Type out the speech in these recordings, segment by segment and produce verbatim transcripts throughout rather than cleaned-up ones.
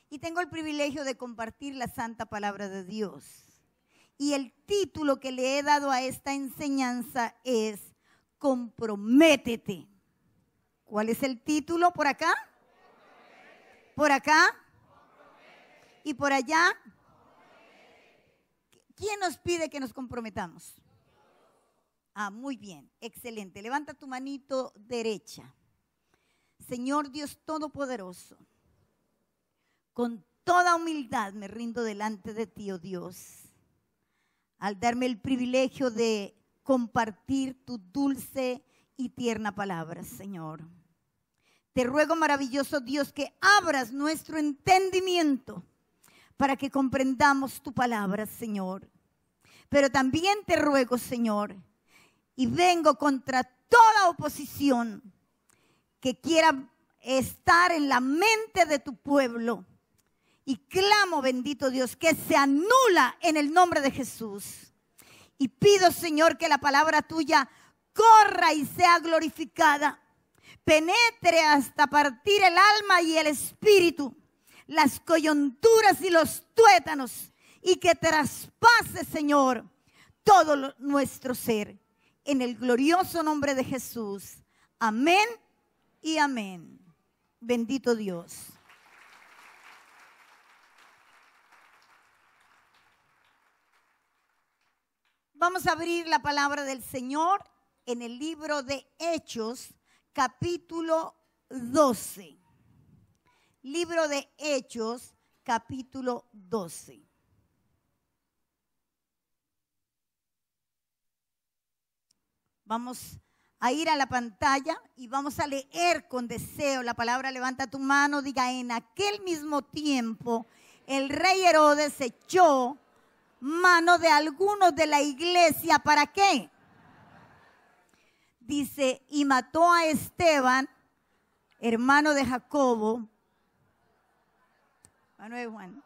y tengo el privilegio de compartir la santa palabra de Dios. Y el título que le he dado a esta enseñanza es Comprométete. ¿Cuál es el título por acá? ¿Por acá? ¿Y por allá? ¿Quién nos pide que nos comprometamos? Ah, muy bien, excelente. Levanta tu manito derecha. Señor Dios Todopoderoso, con toda humildad me rindo delante de ti, oh Dios, al darme el privilegio de compartir tu dulce y tierna palabra, Señor. Te ruego, maravilloso Dios, que abras nuestro entendimiento para que comprendamos tu palabra, Señor. Pero también te ruego, Señor, y vengo contra toda oposición que quiera estar en la mente de tu pueblo. Y clamo, bendito Dios, que se anula en el nombre de Jesús. Y pido, Señor, que la palabra tuya corra y sea glorificada. Penetre hasta partir el alma y el espíritu, las coyunturas y los tuétanos, y que traspase, Señor, todo lo, nuestro ser. En el glorioso nombre de Jesús. Amén y amén. Bendito Dios. Vamos a abrir la palabra del Señor en el libro de Hechos, capítulo doce. Libro de Hechos, capítulo doce. Vamos a ir a la pantalla y vamos a leer con deseo la palabra. Levanta tu mano, diga: en aquel mismo tiempo el rey Herodes echó mano de algunos de la iglesia. ¿Para qué? Dice, y mató a Esteban, hermano de Jacobo. Hermano de Juan.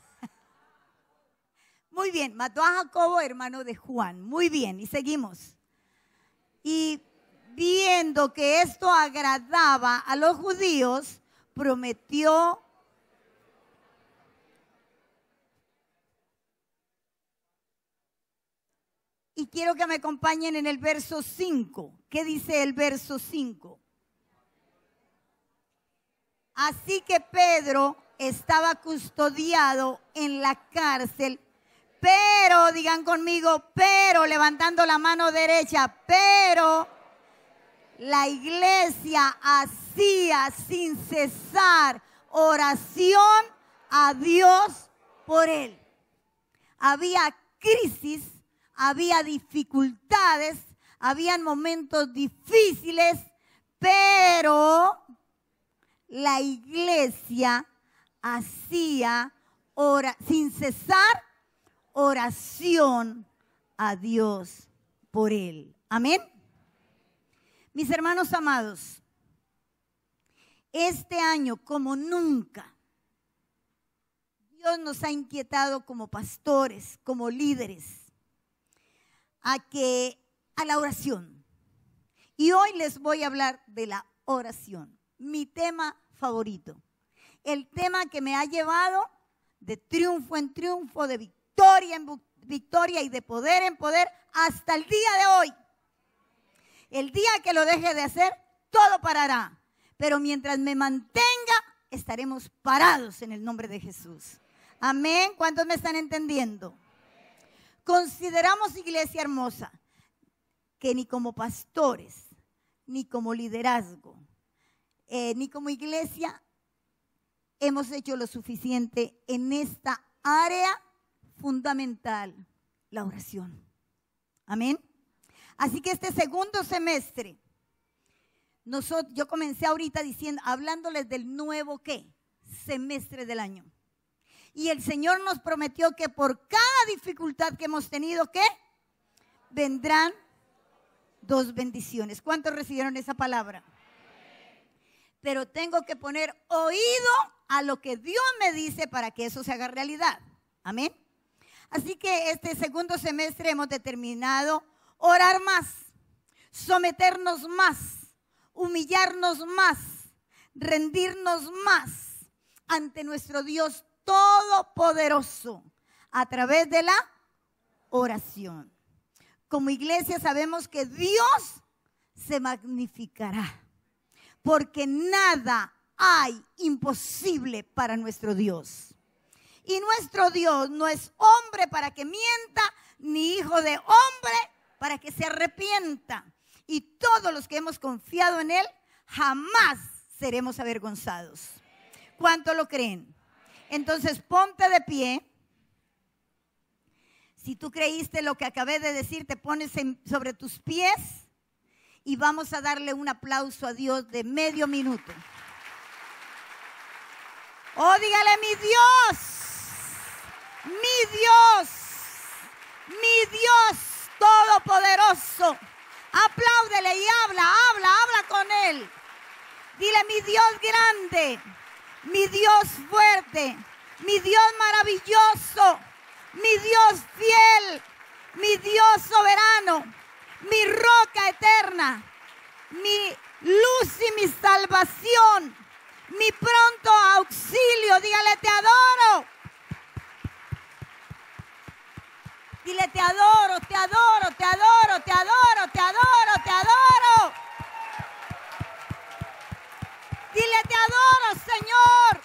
Muy bien, mató a Jacobo, hermano de Juan. Muy bien, y seguimos. Y viendo que esto agradaba a los judíos, prometió y quiero que me acompañen en el verso cinco. ¿Qué dice el verso cinco? Así que Pedro estaba custodiado en la cárcel, pero, digan conmigo, pero, levantando la mano derecha, pero la iglesia hacía sin cesar oración a Dios por él. Había crisis, había dificultades, habían momentos difíciles, pero la iglesia hacía ora, sin cesar oración a Dios por él. Amén. Mis hermanos amados, este año como nunca, Dios nos ha inquietado como pastores, como líderes, a que a la oración. Y hoy les voy a hablar de la oración, mi tema favorito, el tema que me ha llevado de triunfo en triunfo, de victoria en victoria y de poder en poder hasta el día de hoy. El día que lo deje de hacer, todo parará. Pero mientras me mantenga, estaremos parados en el nombre de Jesús. Amén. ¿Cuántos me están entendiendo? Consideramos, iglesia hermosa, que ni como pastores, ni como liderazgo, eh, ni como iglesia, hemos hecho lo suficiente en esta área fundamental, la oración. Amén. Así que este segundo semestre, nosotros, yo comencé ahorita diciendo, hablándoles del nuevo ¿qué? Semestre del año. Y el Señor nos prometió que por cada dificultad que hemos tenido, ¿qué? Vendrán dos bendiciones. ¿Cuántos recibieron esa palabra? Pero tengo que poner oído a lo que Dios me dice para que eso se haga realidad. Amén. Así que este segundo semestre hemos determinado orar más, someternos más, humillarnos más, rendirnos más, ante nuestro Dios Todopoderoso a través de la oración. Como iglesia sabemos que Dios se magnificará, porque nada hay imposible para nuestro Dios. Y nuestro Dios no es hombre para que mienta, ni hijo de hombre para que se arrepienta. Y todos los que hemos confiado en Él, jamás seremos avergonzados. ¿Cuánto lo creen? Entonces ponte de pie. Si tú creíste lo que acabé de decir, te pones en, sobre tus pies y vamos a darle un aplauso a Dios de medio minuto. Oh, dígale, mi Dios, mi Dios, mi Dios Todopoderoso. Apláudele y habla, habla, habla con Él. Dile, mi Dios grande, mi Dios fuerte, mi Dios maravilloso, mi Dios fiel, mi Dios soberano, mi roca eterna, mi luz y mi salvación, mi pronto auxilio. Dígale, te adoro. Dile, te adoro, te adoro, te adoro, te adoro, te adoro, te adoro. Dile, te adoro, Señor.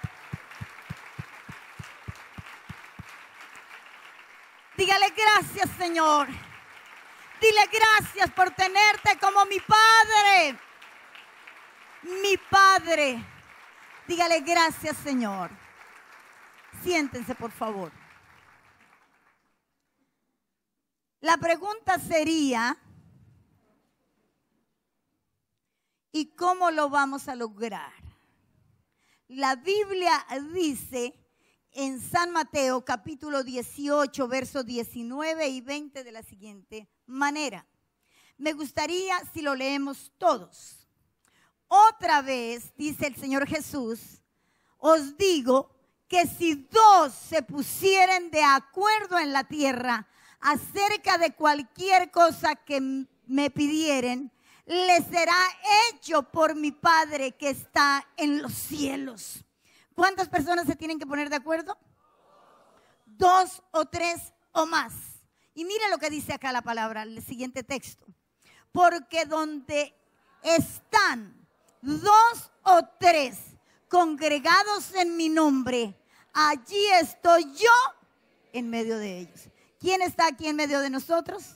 Dígale, gracias, Señor. Dile, gracias por tenerte como mi Padre. Mi Padre. Dígale, gracias, Señor. Siéntense, por favor. La pregunta sería, ¿y cómo lo vamos a lograr? La Biblia dice en San Mateo capítulo dieciocho, versos diecinueve y veinte de la siguiente manera. Me gustaría si lo leemos todos. Otra vez, dice el Señor Jesús, os digo que si dos se pusieren de acuerdo en la tierra acerca de cualquier cosa que me pidieren, les será hecho por mi Padre que está en los cielos. ¿Cuántas personas se tienen que poner de acuerdo? Dos o tres o más. Y mire lo que dice acá la palabra, el siguiente texto. Porque donde están dos o tres congregados en mi nombre, allí estoy yo en medio de ellos. ¿Quién está aquí en medio de nosotros?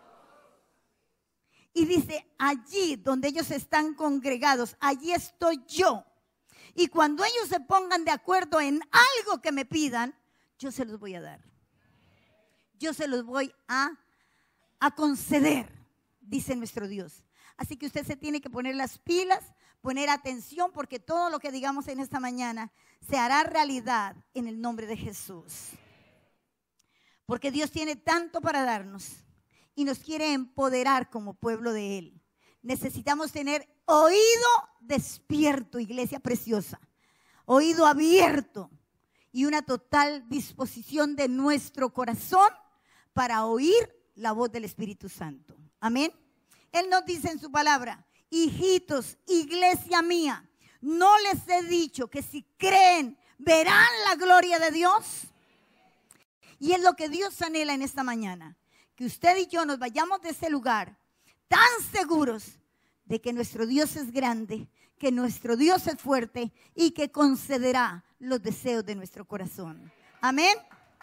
Y dice, allí donde ellos están congregados, allí estoy yo. Y cuando ellos se pongan de acuerdo en algo que me pidan, yo se los voy a dar. Yo se los voy a, a conceder, dice nuestro Dios. Así que usted se tiene que poner las pilas, poner atención, porque todo lo que digamos en esta mañana se hará realidad en el nombre de Jesús. Porque Dios tiene tanto para darnos y nos quiere empoderar como pueblo de Él. Necesitamos tener oído despierto, iglesia preciosa, oído abierto y una total disposición de nuestro corazón para oír la voz del Espíritu Santo. Amén. Él nos dice en su palabra, hijitos, iglesia mía, ¿no les he dicho que si creen verán la gloria de Dios? Y es lo que Dios anhela en esta mañana, que usted y yo nos vayamos de ese lugar tan seguros de que nuestro Dios es grande, que nuestro Dios es fuerte y que concederá los deseos de nuestro corazón. Amén.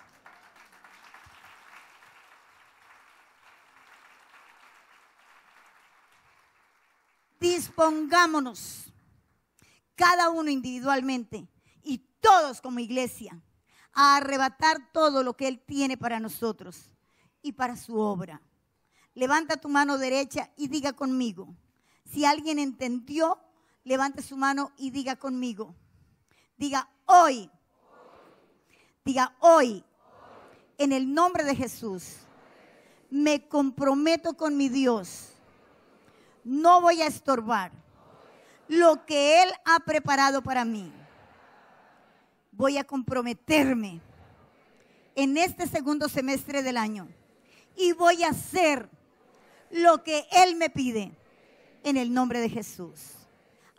Dispongámonos, cada uno individualmente y todos como iglesia, a arrebatar todo lo que Él tiene para nosotros y para su obra. Levanta tu mano derecha y diga conmigo. Si alguien entendió, levante su mano y diga conmigo. Diga hoy. Diga hoy. En el nombre de Jesús, me comprometo con mi Dios. No voy a estorbar lo que Él ha preparado para mí. Voy a comprometerme en este segundo semestre del año y voy a hacer lo que Él me pide en el nombre de Jesús.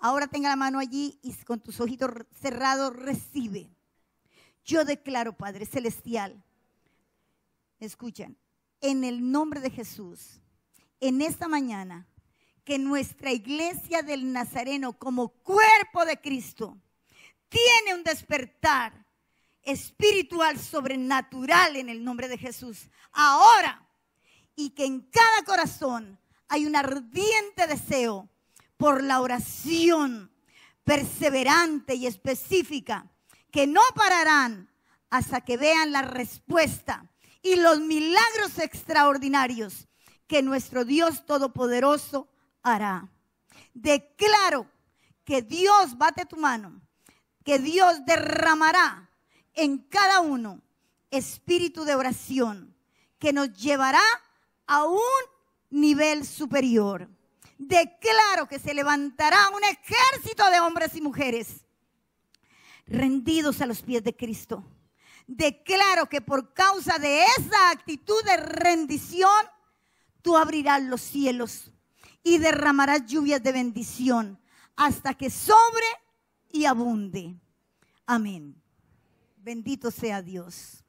Ahora tenga la mano allí y con tus ojitos cerrados recibe. Yo declaro, Padre Celestial, escuchen, en el nombre de Jesús, en esta mañana, que nuestra iglesia del Nazareno como cuerpo de Cristo tiene un despertar espiritual sobrenatural en el nombre de Jesús. Ahora, y que en cada corazón hay un ardiente deseo por la oración perseverante y específica, que no pararán hasta que vean la respuesta y los milagros extraordinarios que nuestro Dios Todopoderoso hará. Declaro que Dios, bate tu mano, que Dios derramará en cada uno espíritu de oración que nos llevará a un nivel superior. Declaro que se levantará un ejército de hombres y mujeres rendidos a los pies de Cristo. Declaro que por causa de esa actitud de rendición, tú abrirás los cielos y derramarás lluvias de bendición hasta que sobre y abunde. Amén. Bendito sea Dios.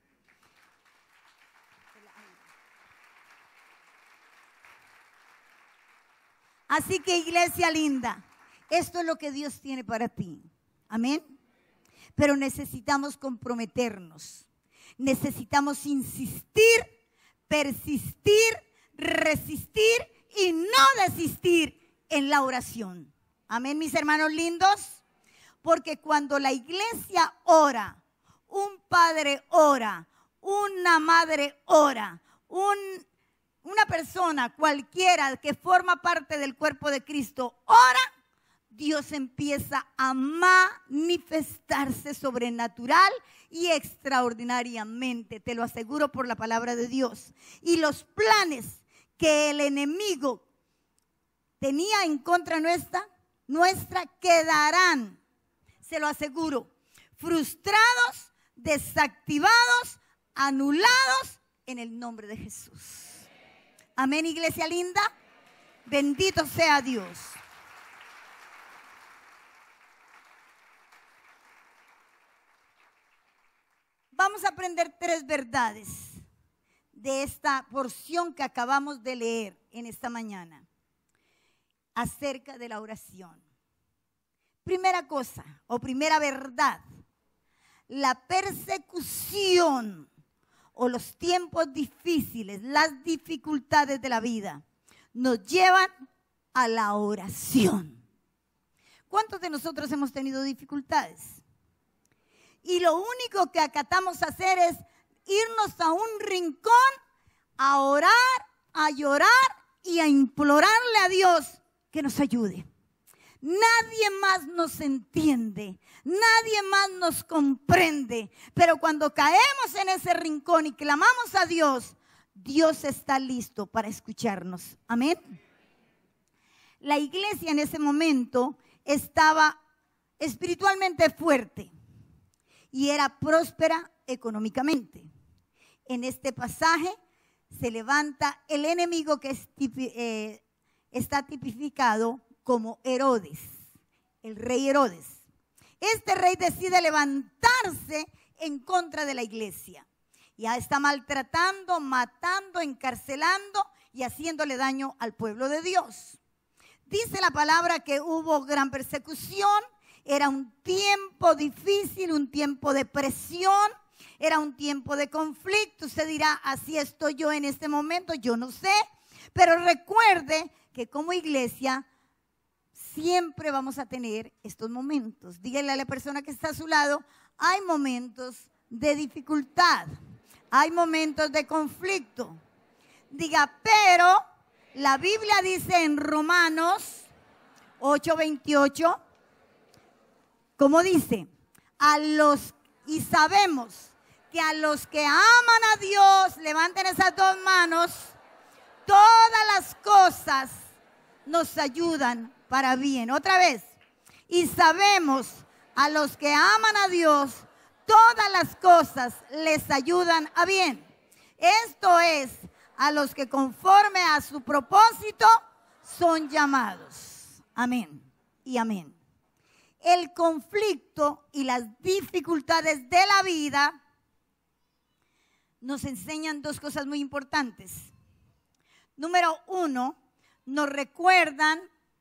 Así que, iglesia linda, esto es lo que Dios tiene para ti. Amén. Pero necesitamos comprometernos. Necesitamos insistir, persistir, resistir y no desistir en la oración. Amén, mis hermanos lindos. Porque cuando la iglesia ora, un padre ora, una madre ora, un, una persona cualquiera que forma parte del cuerpo de Cristo ora, Dios empieza a manifestarse sobrenatural y extraordinariamente, te lo aseguro por la palabra de Dios. Y los planes que el enemigo tenía en contra nuestra, nuestra quedarán, se lo aseguro, frustrados, desactivados, anulados en el nombre de Jesús. Amén, iglesia linda. Bendito sea Dios. Vamos a aprender tres verdades de esta porción que acabamos de leer en esta mañana acerca de la oración. Primera cosa o primera verdad, la persecución o los tiempos difíciles, las dificultades de la vida nos llevan a la oración. ¿Cuántos de nosotros hemos tenido dificultades? Y lo único que acatamos a hacer es irnos a un rincón a orar, a llorar y a implorarle a Dios que nos ayude. Nadie más nos entiende, nadie más nos comprende, pero cuando caemos en ese rincón y clamamos a Dios, Dios está listo para escucharnos. Amén. La iglesia en ese momento estaba espiritualmente fuerte y era próspera económicamente. En este pasaje se levanta el enemigo que es tipi, eh, está tipificado como Herodes, el rey Herodes. Este rey decide levantarse en contra de la iglesia. Ya está maltratando, matando, encarcelando y haciéndole daño al pueblo de Dios. Dice la palabra que hubo gran persecución, era un tiempo difícil, un tiempo de presión, era un tiempo de conflicto. Usted dirá, así estoy yo en este momento, yo no sé, pero recuerde que como iglesia siempre vamos a tener estos momentos. Dígale a la persona que está a su lado, hay momentos de dificultad, hay momentos de conflicto. Diga, pero la Biblia dice en Romanos ocho veintiocho, como dice, a los, y sabemos que a los que aman a Dios, levanten esas dos manos, todas las cosas nos ayudan para bien. Otra vez, y sabemos a los que aman a Dios, todas las cosas les ayudan a bien. Esto es, a los que conforme a su propósito son llamados. Amén y amén. el conflicto y las dificultades de la vida nos enseñan dos cosas muy importantes. Número uno, nos recuerdan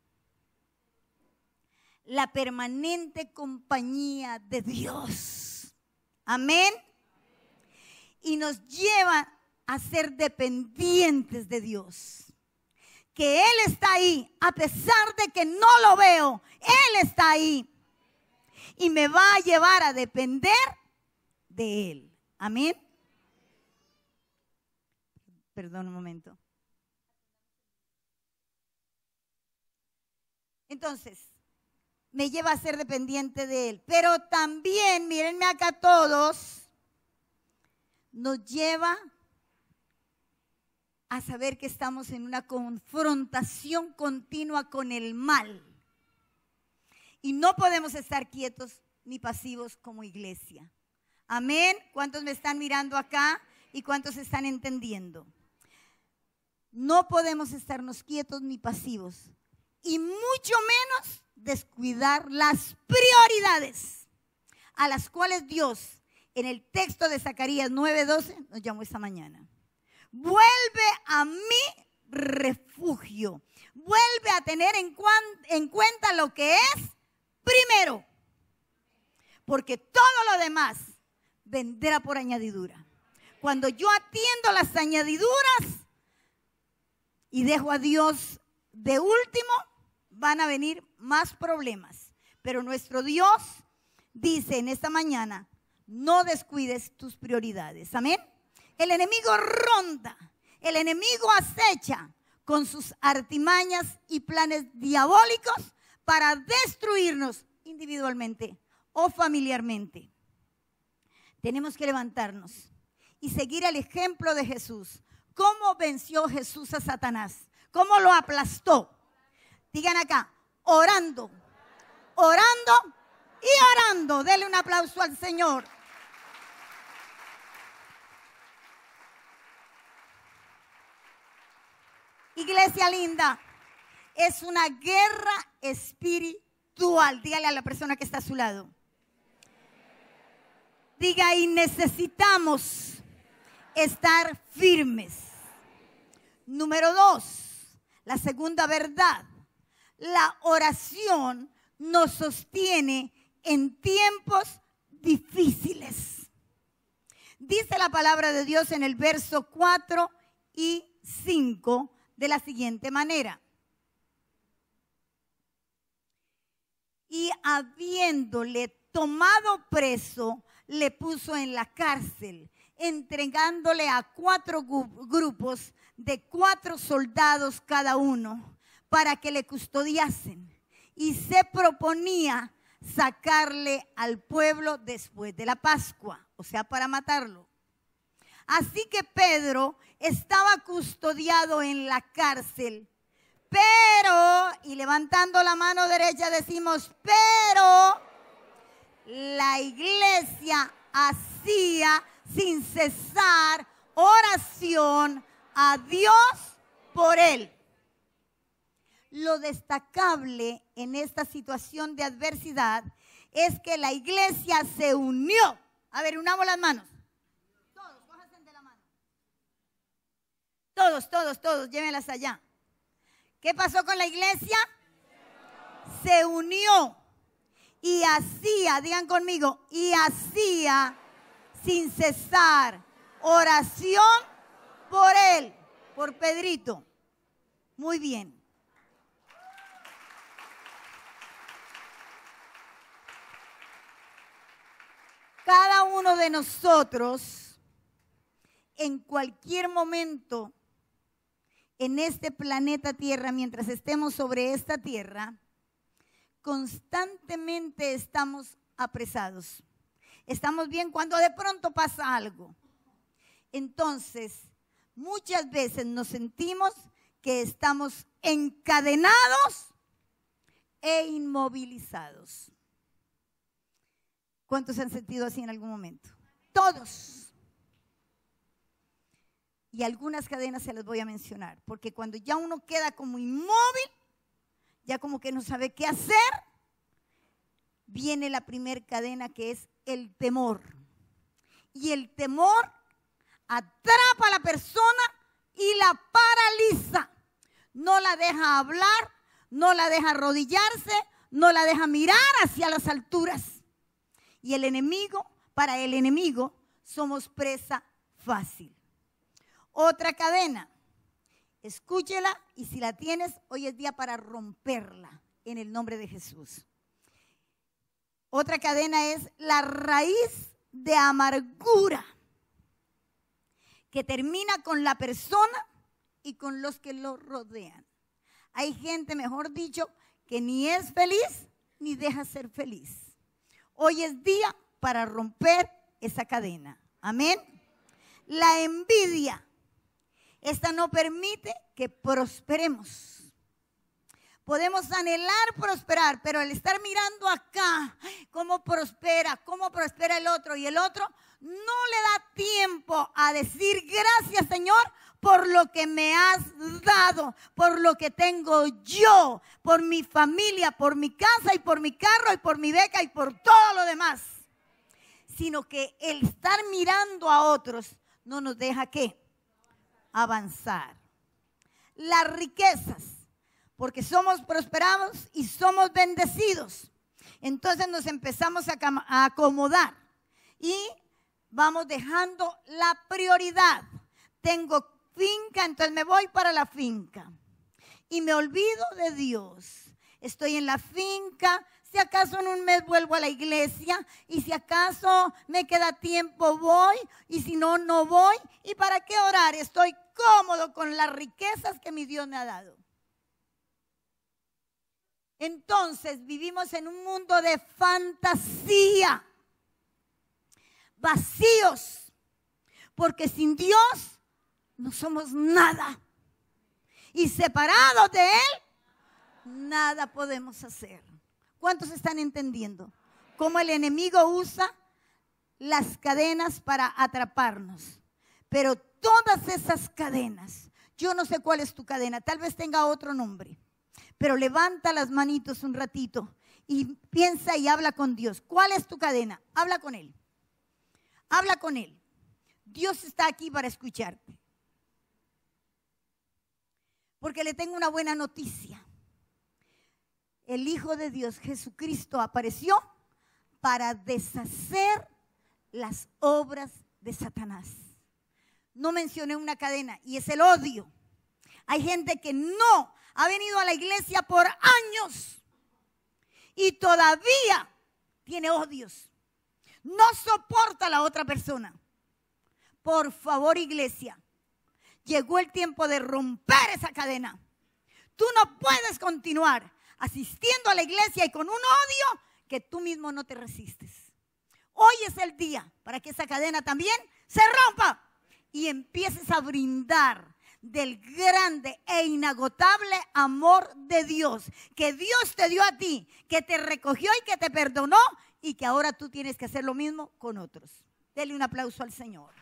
la permanente compañía de Dios. Amén. Y nos lleva a ser dependientes de Dios. Que Él está ahí, a pesar de que no lo veo, Él está ahí. Y me va a llevar a depender de Él. Amén. Perdón un momento. Entonces, me lleva a ser dependiente de Él. Pero también, mírenme acá todos, nos lleva a saber que estamos en una confrontación continua con el mal. Y no podemos estar quietos ni pasivos como iglesia. Amén. ¿Cuántos me están mirando acá y cuántos están entendiendo? No podemos estarnos quietos ni pasivos. Y mucho menos descuidar las prioridades a las cuales Dios en el texto de Zacarías nueve doce nos llamó esta mañana. Vuelve a mi refugio. Vuelve a tener en, en cuenta lo que es primero. Porque todo lo demás vendrá por añadidura. Cuando yo atiendo las añadiduras y dejo a Dios de último, van a venir más problemas. Pero nuestro Dios dice en esta mañana, no descuides tus prioridades. Amén. El enemigo ronda, el enemigo acecha con sus artimañas y planes diabólicos para destruirnos individualmente o familiarmente. Tenemos que levantarnos y seguir el ejemplo de Jesús. ¿Cómo venció Jesús a Satanás? ¿Cómo lo aplastó? Digan acá, orando, orando y orando. Denle un aplauso al Señor. Iglesia linda, es una guerra espiritual. Dígale a la persona que está a su lado. Diga, y necesitamos estar firmes. Número dos, la segunda verdad. La oración nos sostiene en tiempos difíciles. Dice la palabra de Dios en el verso cuatro y cinco de la siguiente manera. Y habiéndole tomado preso, le puso en la cárcel, entregándole a cuatro grupos de cuatro soldados cada uno, para que le custodiasen, y se proponía sacarle al pueblo después de la Pascua, o sea, para matarlo. Así que Pedro estaba custodiado en la cárcel, pero, y levantando la mano derecha decimos, pero la iglesia hacía sin cesar oración a Dios por él. Lo destacable en esta situación de adversidad es que la iglesia se unió. A ver, unamos las manos. Todos, cójanse de la mano. Todos, todos, todos, llévenlas allá. ¿Qué pasó con la iglesia? Se unió. Y hacía, digan conmigo, y hacía sin cesar oración por él, por Pedrito. Muy bien. Cada uno de nosotros, en cualquier momento, en este planeta Tierra, mientras estemos sobre esta tierra, constantemente estamos apresados. Estamos bien cuando de pronto pasa algo. Entonces, muchas veces nos sentimos que estamos encadenados e inmovilizados. ¿Cuántos se han sentido así en algún momento? Todos. Y algunas cadenas se las voy a mencionar, porque cuando ya uno queda como inmóvil, ya como que no sabe qué hacer, viene la primer cadena, que es el temor. Y el temor atrapa a la persona y la paraliza. No la deja hablar, no la deja arrodillarse, no la deja mirar hacia las alturas. Y el enemigo, para el enemigo, somos presa fácil. Otra cadena, escúchela, y si la tienes, hoy es día para romperla en el nombre de Jesús. Otra cadena es la raíz de amargura, que termina con la persona y con los que lo rodean. Hay gente, mejor dicho, que ni es feliz ni deja ser feliz. Hoy es día para romper esa cadena. Amén. La envidia, esta no permite que prosperemos. Podemos anhelar prosperar, pero al estar mirando acá cómo prospera, cómo prospera el otro y el otro, no le da tiempo a decir gracias, Señor, por lo que me has dado, por lo que tengo yo, por mi familia, por mi casa y por mi carro y por mi beca y por todo lo demás. Sino que el estar mirando a otros no nos deja ¿qué? Avanzar. Las riquezas, porque somos prosperados y somos bendecidos. Entonces nos empezamos a, a acomodar y vamos dejando la prioridad. Tengo finca, entonces me voy para la finca y me olvido de Dios. Estoy en la finca, si acaso en un mes vuelvo a la iglesia y si acaso me queda tiempo voy y si no, no voy. ¿Y para qué orar? Estoy cómodo con las riquezas que mi Dios me ha dado. Entonces vivimos en un mundo de fantasía, vacíos, porque sin Dios no somos nada. Y separados de Él, nada podemos hacer. ¿Cuántos están entendiendo? Cómo el enemigo usa las cadenas para atraparnos. Pero todas esas cadenas, yo no sé cuál es tu cadena, tal vez tenga otro nombre. Pero levanta las manitos un ratito y piensa y habla con Dios. ¿Cuál es tu cadena? Habla con Él. Habla con Él. Dios está aquí para escucharte. Porque le tengo una buena noticia. El Hijo de Dios, Jesucristo, apareció para deshacer las obras de Satanás. No mencioné una cadena y es el odio. Hay gente que no ha venido a la iglesia por años y todavía tiene odios. No soporta a la otra persona. Por favor, iglesia, llegó el tiempo de romper esa cadena. Tú no puedes continuar asistiendo a la iglesia y con un odio que tú mismo no te resistes. Hoy es el día para que esa cadena también se rompa y empieces a brindar del grande e inagotable amor de Dios, que Dios te dio a ti, que te recogió y que te perdonó y que ahora tú tienes que hacer lo mismo con otros. Dele un aplauso al Señor.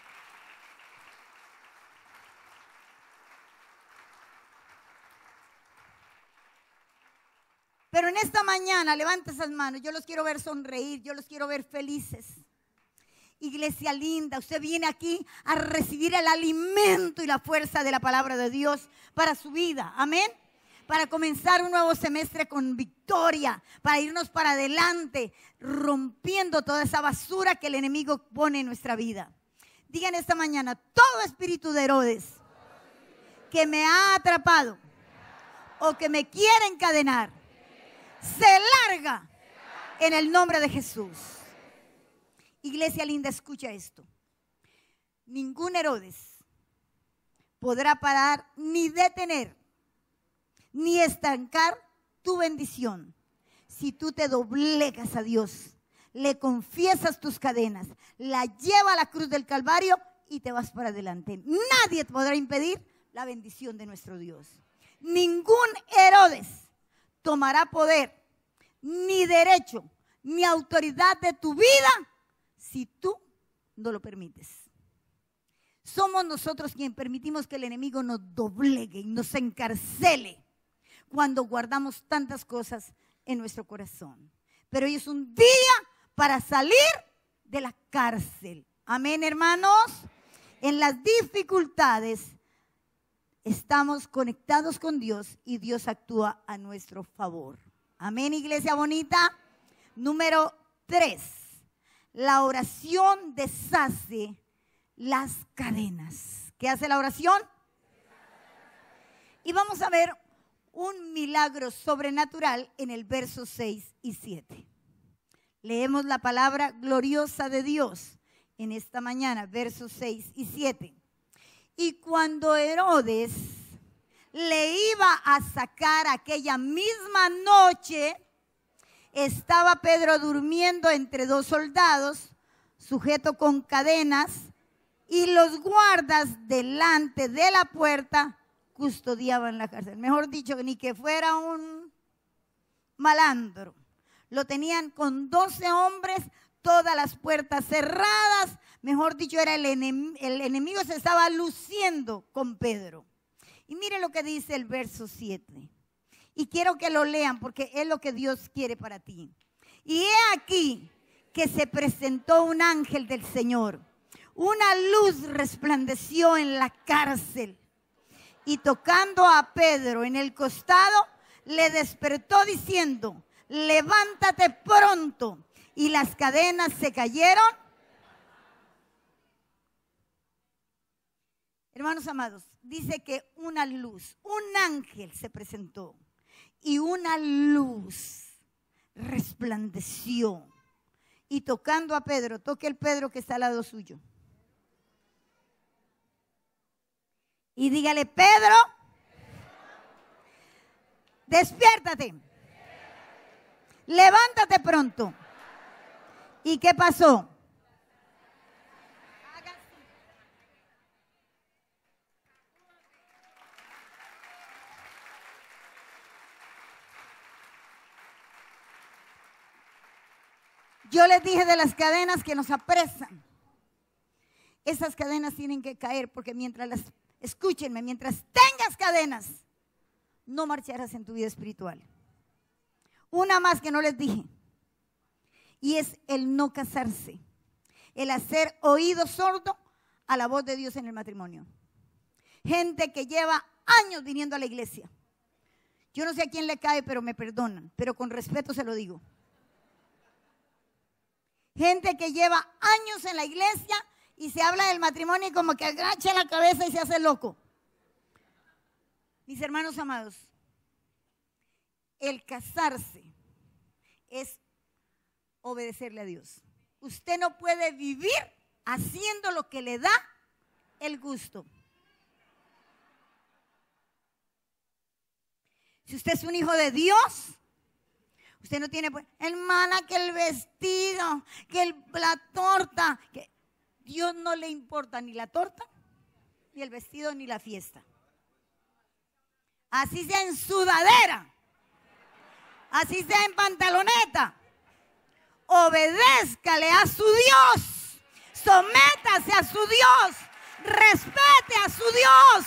Pero en esta mañana, levanta esas manos, yo los quiero ver sonreír, yo los quiero ver felices. Iglesia linda, usted viene aquí a recibir el alimento y la fuerza de la palabra de Dios para su vida, amén. Para comenzar un nuevo semestre con victoria, para irnos para adelante, rompiendo toda esa basura que el enemigo pone en nuestra vida. Digan esta mañana, todo espíritu de Herodes que me ha atrapado o que me quiere encadenar, se larga en el nombre de Jesús. Iglesia linda, escucha esto. Ningún Herodes podrá parar, ni detener, ni estancar tu bendición. Si tú te doblegas a Dios, le confiesas tus cadenas, la lleva a la cruz del Calvario y te vas para adelante. Nadie te podrá impedir la bendición de nuestro Dios. Ningún Herodes tomará poder, ni derecho, ni autoridad de tu vida si tú no lo permites. Somos nosotros quienes permitimos que el enemigo nos doblegue y nos encarcele cuando guardamos tantas cosas en nuestro corazón. pero hoy es un día para salir de la cárcel. Amén, hermanos. En las dificultades estamos conectados con Dios y Dios actúa a nuestro favor. Amén, iglesia bonita. Número tres, la oración deshace las cadenas. ¿Qué hace la oración? Y vamos a ver un milagro sobrenatural en el verso seis y siete. Leemos la palabra gloriosa de Dios en esta mañana, versos seis y siete. Y cuando Herodes le iba a sacar aquella misma noche, estaba Pedro durmiendo entre dos soldados, sujeto con cadenas, y los guardas delante de la puerta custodiaban la cárcel. Mejor dicho, ni que fuera un malandro. Lo tenían con doce hombres, todas las puertas cerradas. Mejor dicho, era el, enem el enemigo se estaba luciendo con Pedro. Y mire lo que dice el verso siete. Y quiero que lo lean porque es lo que Dios quiere para ti. Y he aquí que se presentó un ángel del Señor. Una luz resplandeció en la cárcel. Y tocando a Pedro en el costado, le despertó diciendo: levántate pronto. Y las cadenas se cayeron. Hermanos amados, dice que una luz, un ángel se presentó y una luz resplandeció. Y tocando a Pedro, toque el Pedro que está al lado suyo. Y dígale: Pedro, despiértate, levántate pronto. ¿Y qué pasó? Yo les dije de las cadenas que nos apresan. Esas cadenas tienen que caer porque mientras las, escúchenme, mientras tengas cadenas, no marcharás en tu vida espiritual. Una más que no les dije. Y es el no casarse, el hacer oído sordo a la voz de Dios en el matrimonio. Gente que lleva años viniendo a la iglesia. Yo no sé a quién le cae, pero me perdonan, pero con respeto se lo digo. Gente que lleva años en la iglesia y se habla del matrimonio y como que agacha la cabeza y se hace loco. Mis hermanos amados, el casarse es obedecerle a Dios. Usted no puede vivir haciendo lo que le da el gusto. Si usted es un hijo de Dios, usted no tiene, hermana, que el vestido, que el, la torta, que Dios no le importa ni la torta, ni el vestido, ni la fiesta. Así sea en sudadera, así sea en pantaloneta. Obedézcale a su Dios, sométase a su Dios, respete a su Dios.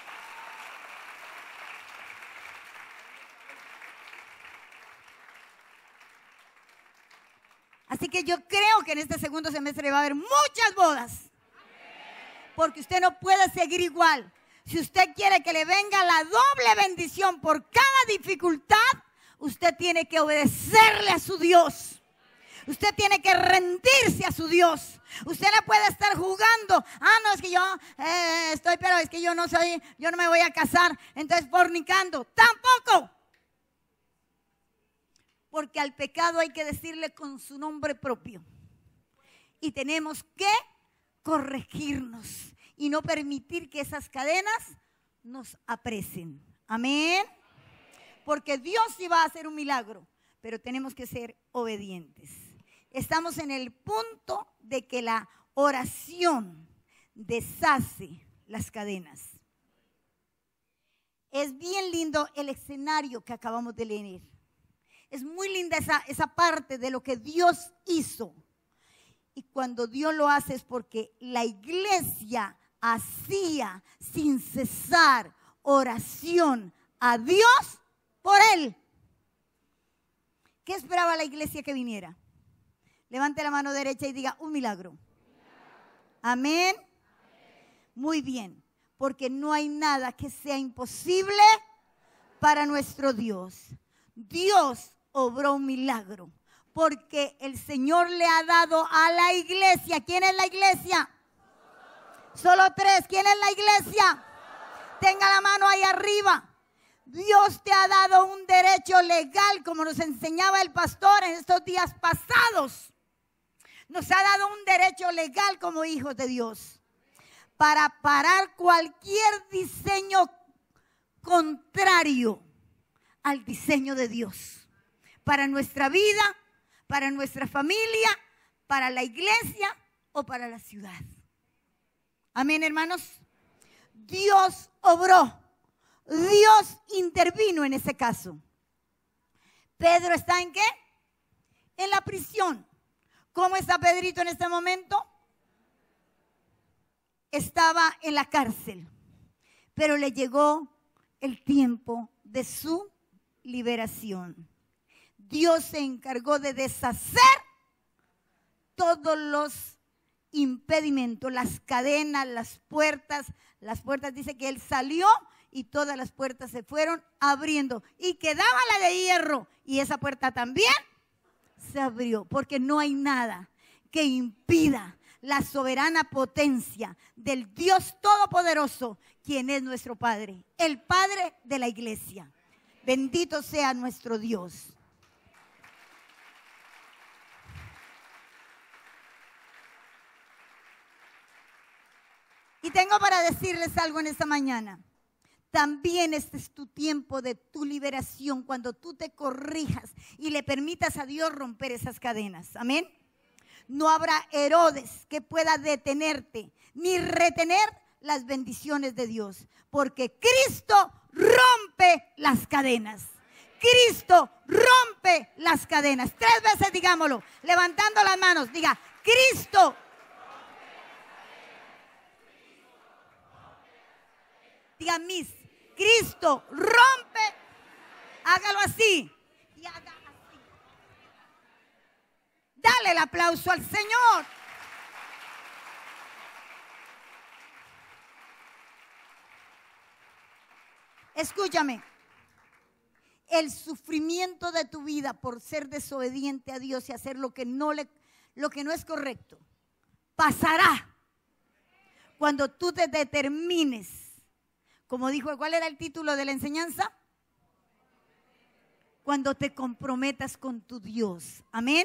Así que yo creo que en este segundo semestre va a haber muchas bodas. Porque usted no puede seguir igual. Si usted quiere que le venga la doble bendición por cada dificultad, usted tiene que obedecerle a su Dios. Usted tiene que rendirse a su Dios. Usted no puede estar jugando. Ah, no, es que yo eh, estoy, pero es que yo no soy, yo no me voy a casar. Entonces fornicando. Tampoco. Porque al pecado hay que decirle con su nombre propio. Y tenemos que corregirnos y no permitir que esas cadenas nos apresen. Amén. Porque Dios sí va a hacer un milagro, pero tenemos que ser obedientes. Estamos en el punto de que la oración deshace las cadenas. Es bien lindo el escenario que acabamos de leer. Es muy linda esa, esa parte de lo que Dios hizo. Y cuando Dios lo hace es porque la iglesia hacía sin cesar oración a Dios por él. ¿Qué esperaba la iglesia que viniera? Levante la mano derecha y diga, un milagro. Amén. Muy bien, porque no hay nada que sea imposible para nuestro Dios. Dios obró un milagro, porque el Señor le ha dado a la iglesia. ¿Quién es la iglesia? Solo tres. ¿Quién es la iglesia? Tenga la mano ahí arriba. Dios te ha dado un derecho legal, como nos enseñaba el pastor en estos días pasados. Nos ha dado un derecho legal como hijos de Dios para parar cualquier diseño contrario al diseño de Dios para nuestra vida, para nuestra familia, para la iglesia o para la ciudad. Amén, hermanos. Dios obró, Dios intervino en ese caso. Pedro está ¿en qué? En la prisión. ¿Cómo está Pedrito en este momento? Estaba en la cárcel, pero le llegó el tiempo de su liberación. Dios se encargó de deshacer todos los impedimentos, las cadenas, las puertas. Las puertas, dice que él salió y todas las puertas se fueron abriendo. Y quedaba la de hierro y esa puerta también se abrió, porque no hay nada que impida la soberana potencia del Dios Todopoderoso, quien es nuestro Padre, el Padre de la iglesia. Bendito sea nuestro Dios. Y tengo para decirles algo en esta mañana. También este es tu tiempo de tu liberación, cuando tú te corrijas y le permitas a Dios romper esas cadenas. Amén. No habrá Herodes que pueda detenerte ni retener las bendiciones de Dios, porque Cristo rompe las cadenas. Cristo rompe las cadenas. Tres veces digámoslo, levantando las manos. Diga, Cristo. Diga, mis. Cristo rompe. Hágalo así. Y haga así. Dale el aplauso al Señor. Escúchame. El sufrimiento de tu vida por ser desobediente a Dios y hacer lo que no le, lo que no es correcto, pasará cuando tú te determines. Como dijo, ¿cuál era el título de la enseñanza? Cuando te comprometas con tu Dios. Amén.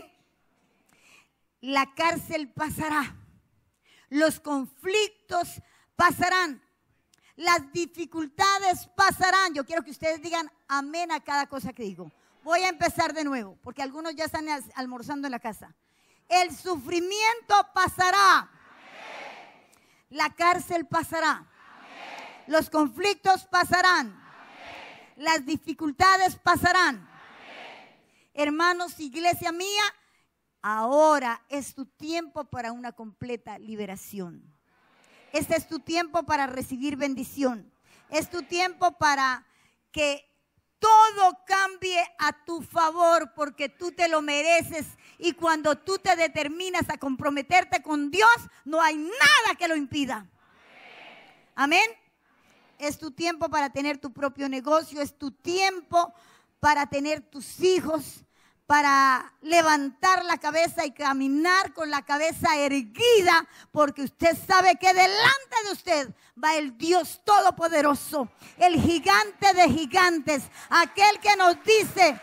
La cárcel pasará. Los conflictos pasarán. Las dificultades pasarán. Yo quiero que ustedes digan amén a cada cosa que digo. Voy a empezar de nuevo, porque algunos ya están almorzando en la casa. El sufrimiento pasará. Amén. La cárcel pasará. Amén. Los conflictos pasarán. Amén. Las dificultades pasarán. Amén. Hermanos, iglesia mía, ahora es tu tiempo para una completa liberación. Este es tu tiempo para recibir bendición. Es tu tiempo para que todo cambie a tu favor, porque tú te lo mereces. Y cuando tú te determinas a comprometerte con Dios, no hay nada que lo impida. Amén. Es tu tiempo para tener tu propio negocio. Es tu tiempo para tener tus hijos, para levantar la cabeza y caminar con la cabeza erguida, porque usted sabe que delante de usted va el Dios Todopoderoso, el gigante de gigantes, aquel que nos dice,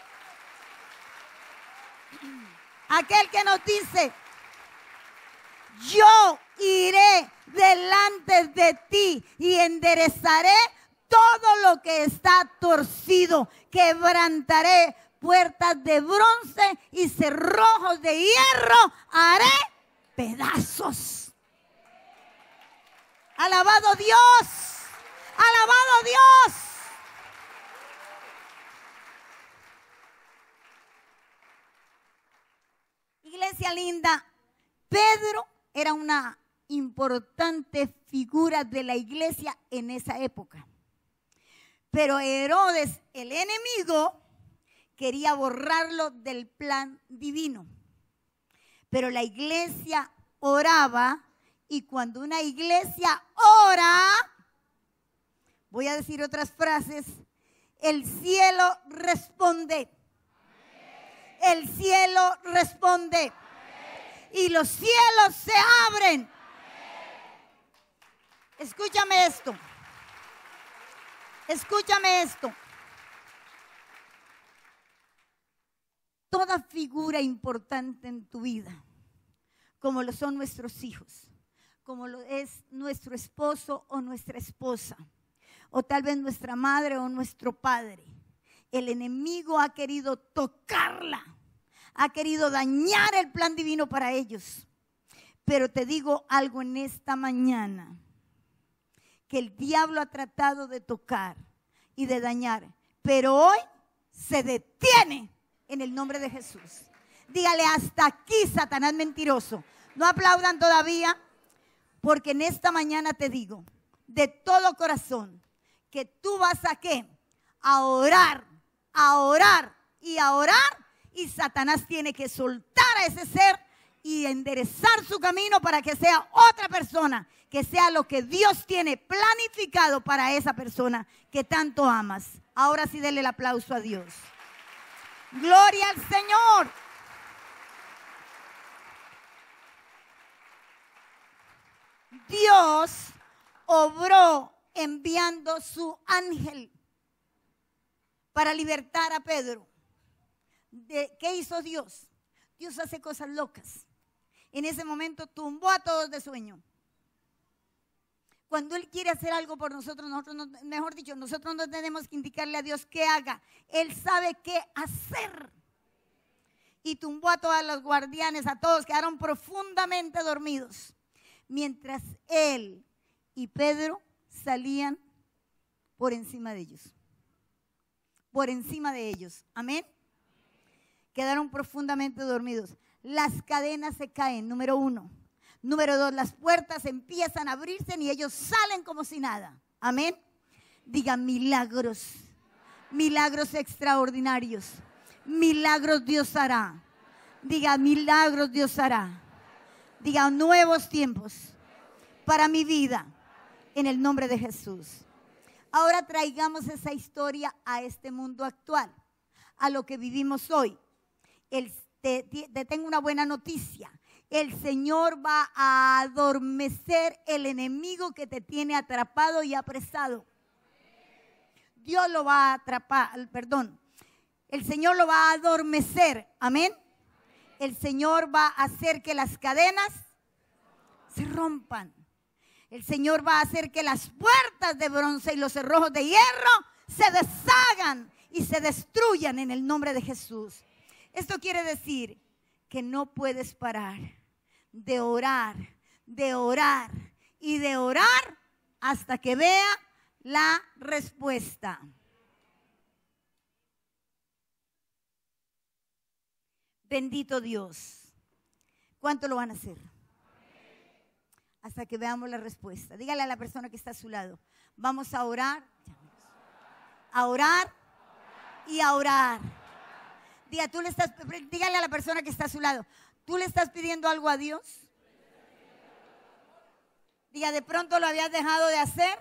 aquel que nos dice, yo iré delante de ti y enderezaré todo lo que está torcido, quebrantaré puertas de bronce y cerrojos de hierro haré pedazos. Alabado Dios, alabado Dios. Iglesia linda, Pedro era una importante figura de la iglesia en esa época. Pero Herodes, el enemigo, quería borrarlo del plan divino. Pero la iglesia oraba, y cuando una iglesia ora, voy a decir otras frases, el cielo responde. El cielo responde. Y los cielos se abren. Escúchame esto. Escúchame esto. Toda figura importante en tu vida, como lo son nuestros hijos, como lo es nuestro esposo o nuestra esposa, o tal vez nuestra madre o nuestro padre, el enemigo ha querido tocarla, ha querido dañar el plan divino para ellos. Pero te digo algo en esta mañana, que el diablo ha tratado de tocar y de dañar, pero hoy se detiene en el nombre de Jesús. Dígale, hasta aquí, Satanás mentiroso. No aplaudan todavía, porque en esta mañana te digo, de todo corazón, que tú vas a ¿qué? A orar, a orar y a orar, y Satanás tiene que soltar a ese ser y enderezar su camino para que sea otra persona, que sea lo que Dios tiene planificado para esa persona que tanto amas. Ahora sí, denle el aplauso a Dios. Gloria al Señor. Dios obró enviando su ángel para libertar a Pedro. ¿De qué hizo Dios? Dios hace cosas locas. En ese momento tumbó a todos de sueño. Cuando Él quiere hacer algo por nosotros, nosotros no, mejor dicho, nosotros no tenemos que indicarle a Dios qué haga. Él sabe qué hacer. Y tumbó a todos los guardianes, a todos, quedaron profundamente dormidos. Mientras Él y Pedro salían por encima de ellos. Por encima de ellos. Amén. Quedaron profundamente dormidos. Las cadenas se caen, número uno. Número dos, las puertas empiezan a abrirse y ellos salen como si nada. Amén. Diga milagros, milagros extraordinarios. Milagros Dios hará. Diga milagros Dios hará. Diga nuevos tiempos para mi vida en el nombre de Jesús. Ahora traigamos esa historia a este mundo actual, a lo que vivimos hoy. El, te, te tengo una buena noticia. El Señor va a adormecer el enemigo que te tiene atrapado y apresado. Dios lo va a atrapar, perdón. El Señor lo va a adormecer. Amén. El Señor va a hacer que las cadenas se rompan. El Señor va a hacer que las puertas de bronce y los cerrojos de hierro se deshagan y se destruyan en el nombre de Jesús. Esto quiere decir que no puedes parar de orar, de orar y de orar hasta que vea la respuesta. Bendito Dios. ¿Cuánto lo van a hacer? Hasta que veamos la respuesta. Dígale a la persona que está a su lado. Vamos a orar, a orar y a orar. Diga, tú le estás, dígale a la persona que está a su lado. ¿Tú le estás pidiendo algo a Dios? Diga, ¿de pronto lo habías dejado de hacer?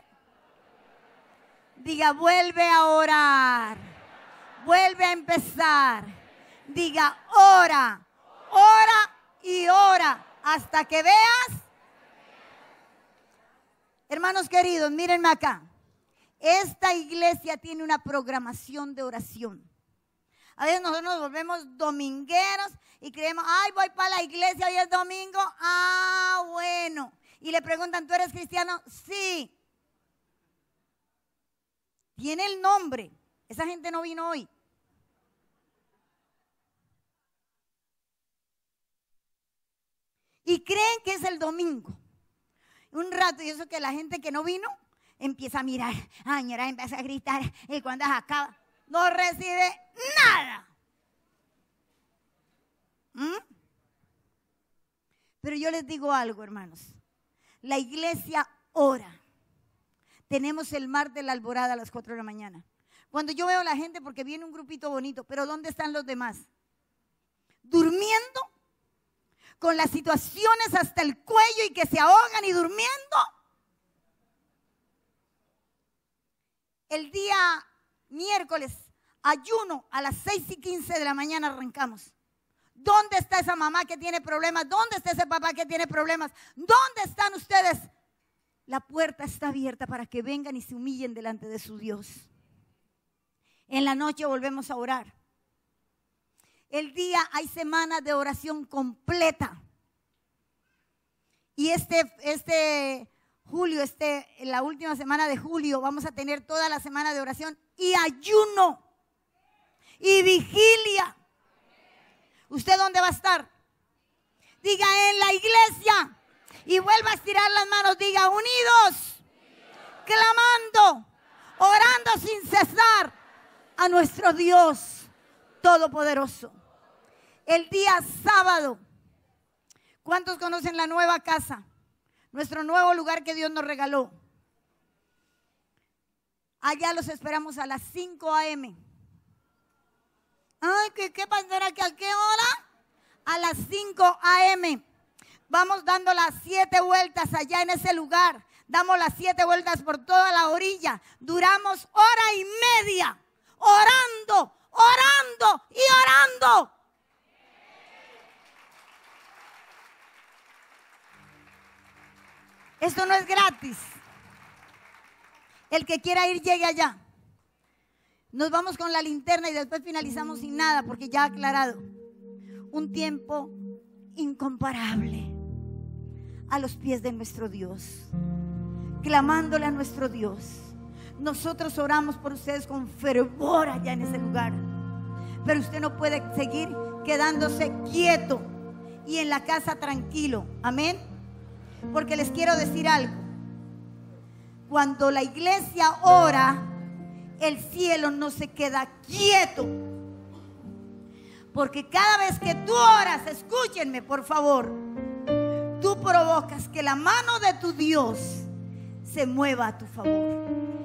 Diga, vuelve a orar. Vuelve a empezar. Diga, ora, ora y ora hasta que veas. Hermanos queridos, mírenme acá. Esta iglesia tiene una programación de oración. A veces nosotros nos volvemos domingueros y creemos, ay, voy para la iglesia, hoy es domingo. Ah, bueno. Y le preguntan, ¿tú eres cristiano? Sí. Tiene el nombre. Esa gente no vino hoy. Y creen que es el domingo. Un rato, y eso que la gente que no vino empieza a mirar, a señora, empieza a gritar, y cuando se acaba, no recibe nada. ¿Mm? Pero yo les digo algo, hermanos. La iglesia ora. Tenemos el mar de la alborada a las cuatro de la mañana. Cuando yo veo a la gente, porque viene un grupito bonito, pero ¿dónde están los demás? Durmiendo, con las situaciones hasta el cuello y que se ahogan y durmiendo. El día miércoles, ayuno, a las seis y quince de la mañana arrancamos. ¿Dónde está esa mamá que tiene problemas? ¿Dónde está ese papá que tiene problemas? ¿Dónde están ustedes? La puerta está abierta para que vengan y se humillen delante de su Dios. En la noche volvemos a orar. El día hay semana de oración completa. Y este, este julio, este, la última semana de julio, vamos a tener toda la semana de oración y ayuno y vigilia. ¿Usted dónde va a estar? Diga, en la iglesia. Y vuelva a estirar las manos. Diga, unidos, clamando, orando sin cesar a nuestro Dios Todopoderoso. El día sábado, ¿cuántos conocen la nueva casa? Nuestro nuevo lugar que Dios nos regaló. Allá los esperamos a las cinco a eme Ay, ¿qué, qué pasará? ¿Que a qué hora? A las cinco a eme Vamos dando las siete vueltas allá en ese lugar. Damos las siete vueltas por toda la orilla. Duramos hora y media orando, orando y orando. Esto no es gratis. El que quiera ir, llegue allá. Nos vamos con la linterna y después finalizamos sin nada porque ya ha aclarado. Un tiempo incomparable a los pies de nuestro Dios, clamándole a nuestro Dios. Nosotros oramos por ustedes con fervor allá en ese lugar, pero usted no puede seguir quedándose quieto y en la casa tranquilo. Amén. Porque les quiero decir algo. Cuando la iglesia ora, el cielo no se queda quieto. Porque cada vez que tú oras, escúchenme por favor, tú provocas que la mano de tu Dios se mueva a tu favor.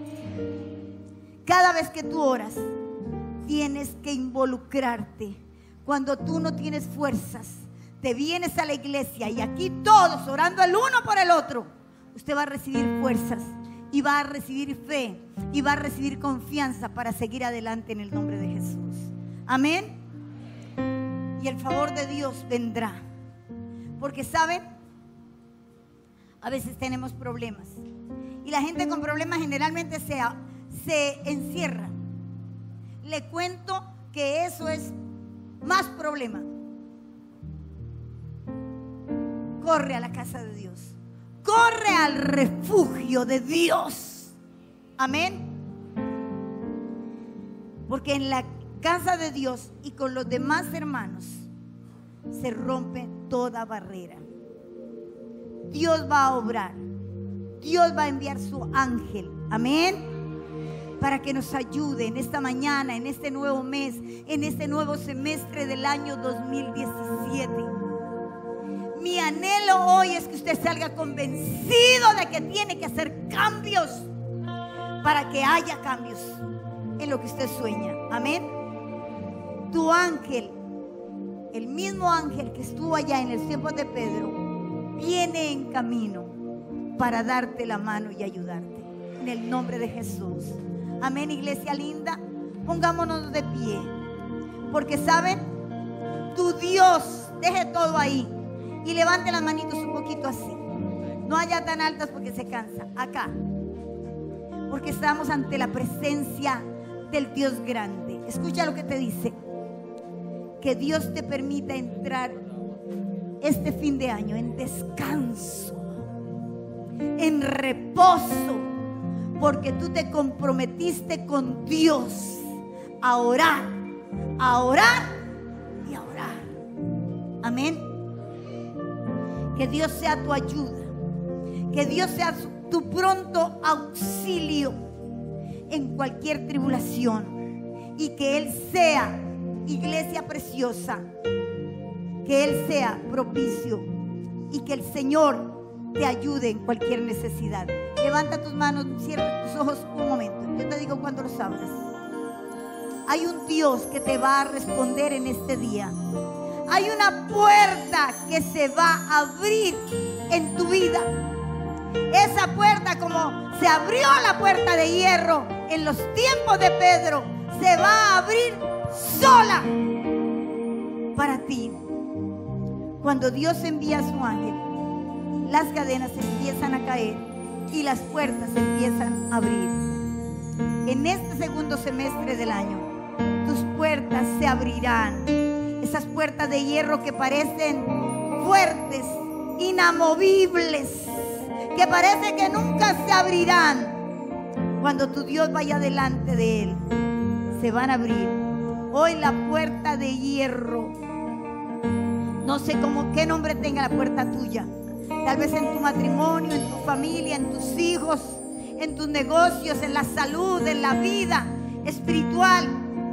Cada vez que tú oras, tienes que involucrarte. Cuando tú no tienes fuerzas, te vienes a la iglesia y aquí todos orando el uno por el otro, usted va a recibir fuerzas y va a recibir fe y va a recibir confianza para seguir adelante en el nombre de Jesús. Amén. Y el favor de Dios vendrá. Porque ¿saben? A veces tenemos problemas y la gente con problemas generalmente se, se encierra. Le cuento que eso es más problema. Corre a la casa de Dios. Corre al refugio de Dios. Amén. Porque en la casa de Dios y con los demás hermanos se rompe toda barrera. Dios va a obrar. Dios va a enviar su ángel. Amén. Para que nos ayude en esta mañana, en este nuevo mes, en este nuevo semestre del año dos mil diecisiete. Mi anhelo hoy es que usted salga convencido de que tiene que hacer cambios para que haya cambios en lo que usted sueña. Amén. Tu ángel, el mismo ángel que estuvo allá en el tiempo de Pedro, viene en camino para darte la mano y ayudarte. En el nombre de Jesús. Amén, iglesia linda. Pongámonos de pie. Porque saben, tu Dios, deje todo ahí y levante las manitos un poquito así. No haya tan altas porque se cansa. Acá. Porque estamos ante la presencia del Dios grande. Escucha lo que te dice. Que Dios te permita entrar este fin de año en descanso, en reposo, porque tú te comprometiste con Dios a orar, a orar y a orar. Amén. Que Dios sea tu ayuda, que Dios sea tu pronto auxilio en cualquier tribulación y que Él sea, iglesia preciosa, que Él sea propicio y que el Señor te ayude en cualquier necesidad. Levanta tus manos, cierra tus ojos un momento. Yo te digo cuando los abras. hay un Dios que te va a responder en este día. Hay una puerta que se va a abrir en tu vida. Esa puerta, como se abrió la puerta de hierro en los tiempos de Pedro, se va a abrir sola para ti. Cuando Dios envía a su ángel, las cadenas empiezan a caer y las puertas se empiezan a abrir. En este segundo semestre del año, tus puertas se abrirán. Esas puertas de hierro que parecen fuertes, inamovibles, que parece que nunca se abrirán. Cuando tu Dios vaya delante de él, se van a abrir. Hoy la puerta de hierro, no sé cómo, qué nombre tenga la puerta tuya. Tal vez en tu matrimonio, en tu familia, en tus hijos, en tus negocios, en la salud, en la vida espiritual.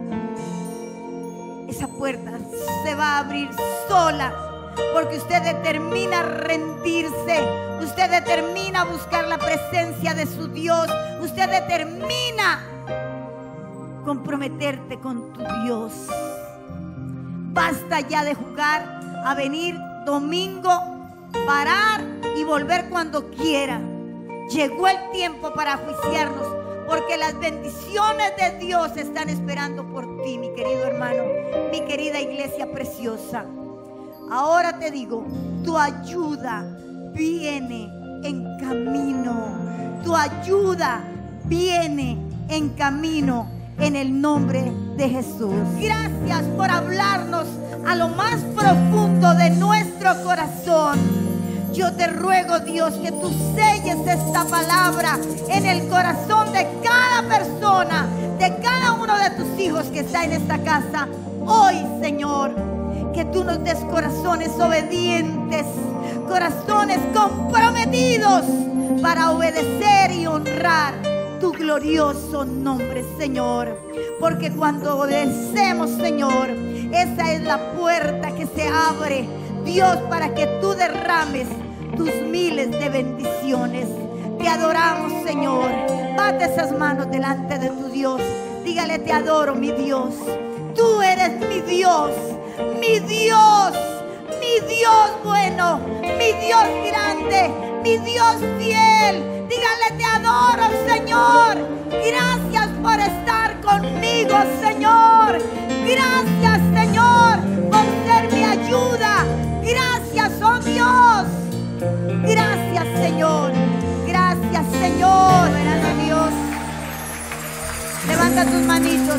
Esa puerta se va a abrir sola, porque usted determina rendirse, usted determina buscar la presencia de su Dios, usted determina comprometerte con tu Dios. Basta ya de jugar a venir domingo, parar y volver cuando quiera. Llegó el tiempo para juiciarnos, porque las bendiciones de Dios están esperando por ti, mi querido hermano, mi querida iglesia preciosa. Ahora te digo, tu ayuda viene en camino. Tu ayuda viene en camino en el nombre de Jesús. Gracias por hablarnos a lo más profundo de nuestro corazón. Yo te ruego, Dios, que tú selles esta palabra en el corazón de cada persona, de cada uno de tus hijos que está en esta casa. Hoy, Señor, que tú nos des corazones obedientes, corazones comprometidos para obedecer y honrar tu glorioso nombre, Señor. Porque cuando obedecemos, Señor, esa es la puerta que se abre, Dios, para que tú derrames tus miles de bendiciones. Te adoramos, Señor. Bate esas manos delante de tu Dios. Dígale: te adoro, mi Dios. Tú eres mi Dios, mi Dios, mi Dios bueno, mi Dios grande, mi Dios fiel. Dígale: te adoro, Señor. Gracias por estar conmigo, Señor. Gracias, Señor, por ser mi ayuda. Gracias, oh Dios. Gracias, Señor. Gracias, Señor. Gracias, Dios. Levanta tus manitos.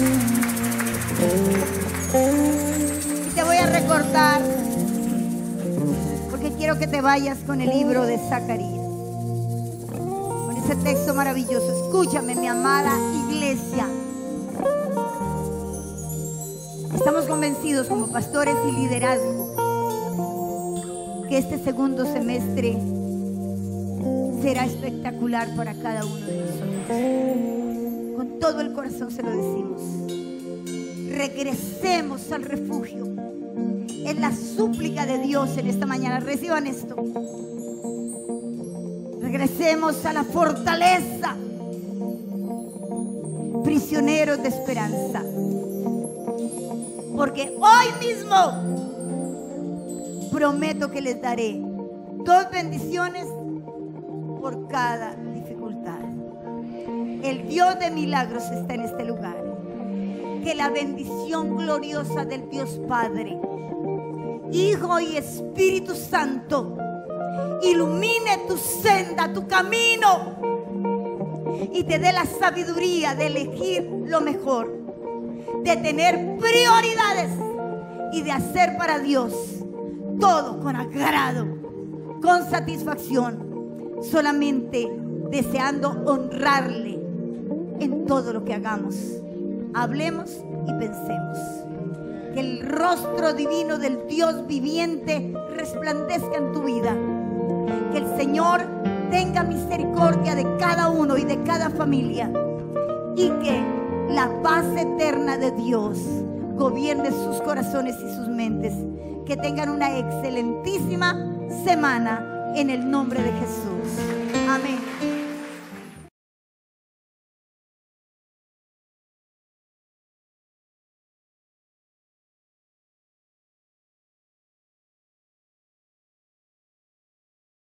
Y te voy a recordar, porque quiero que te vayas con el libro de Zacarías, con ese texto maravilloso. Escúchame, mi amada iglesia. Estamos convencidos como pastores y liderazgo que este segundo semestre será espectacular para cada uno de nosotros. Con todo el corazón se lo decimos. Regresemos al refugio. Es la súplica de Dios en esta mañana. Reciban esto. Regresemos a la fortaleza. Prisioneros de esperanza. Porque hoy mismo prometo que les daré dos bendiciones por cada dificultad. El Dios de milagros está en este lugar. Que la bendición gloriosa del Dios Padre, Hijo y Espíritu Santo ilumine tu senda, tu camino, y te dé la sabiduría de elegir lo mejor, de tener prioridades y de hacer para Dios todo con agrado, con satisfacción, solamente deseando honrarle en todo lo que hagamos, hablemos y pensemos. Que el rostro divino del Dios viviente resplandezca en tu vida. Que el Señor tenga misericordia de cada uno y de cada familia, y que la paz eterna de Dios gobierne sus corazones y sus mentes. Que tengan una excelentísima semana en el nombre de Jesús. Amén.